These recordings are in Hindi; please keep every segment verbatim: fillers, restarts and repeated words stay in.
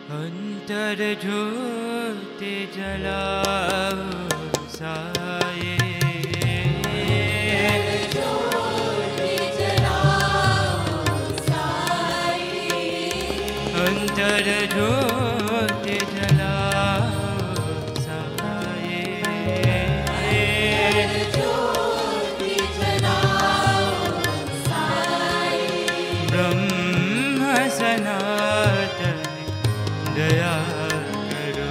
अंतर ज्योति जलाओ साये, अंतर ज्योति जलाओ साये, ब्रह्म सनातन दया करो,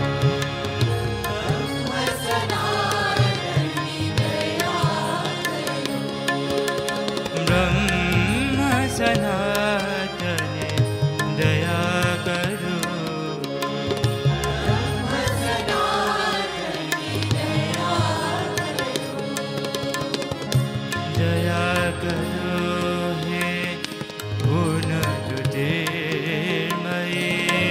ब्रह्म सनातन दया करो, दया करो हे पूर्ण ज्योतिर्मयी,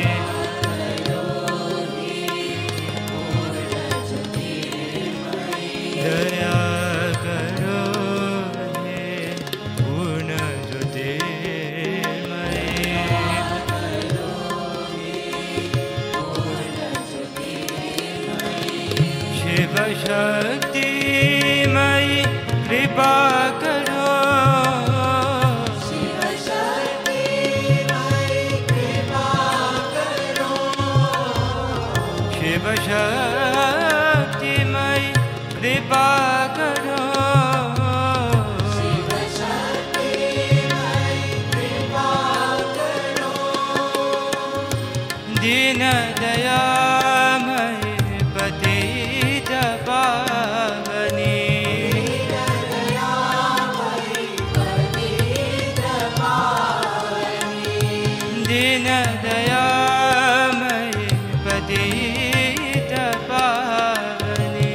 दया करो हे पूर्ण ज्योतिर्मयी, शिव शक्तिमयी कृपा करो, शिव शक्तिमयी कृपा करो, शिव शक्तिमयी कृपा करो, शिव शक्तिमयी कृपा करो, दीन दयामय पतित पावनी, दीन दयामय पतित पावनी,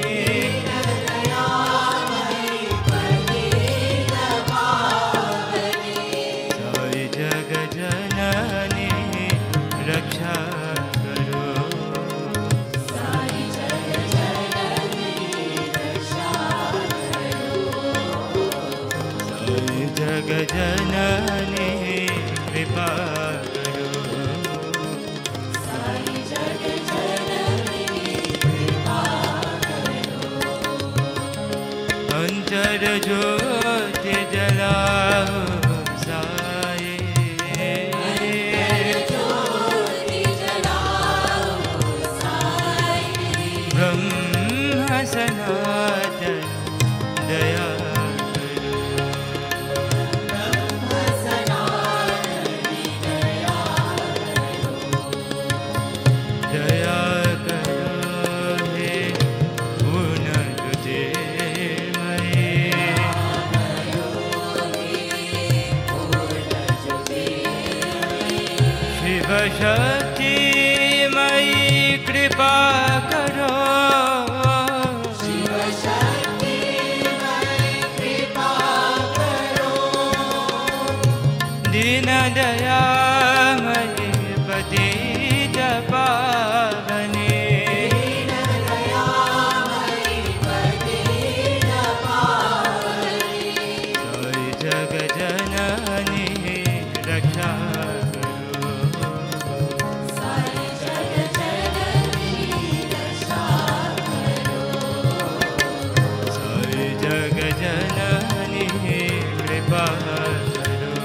साई जग जननी रक्षा करो, साई जग जननी रक्षा करो, साई जग जननी कृपा करो, साई जग जननी कृपा करो, अंतर ज्योति जलाओ साये, ज्योति जलाओ साये, ब्रह्म सनातन दया करो, ब्रह्म सनातन दया करो, दया करो हे पूर्ण ज्योतिर्मयी, शिव शक्तिमयी कृपा करो, शिव शक्तिमयी कृपा करो, दीन दयामय पतित पावनी, दीन दयामय पतित पावनी, साई जग जननी रक्षा करो, साई जग जननी रक्षा करो, साई जग जननी कृपा करो,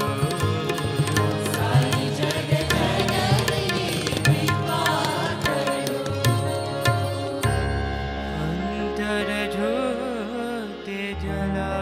साई जग जननी कृपा करो, अंतर ज्योति जला